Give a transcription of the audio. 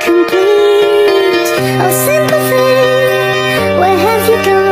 complete. Oh, simple thing, where have you gone?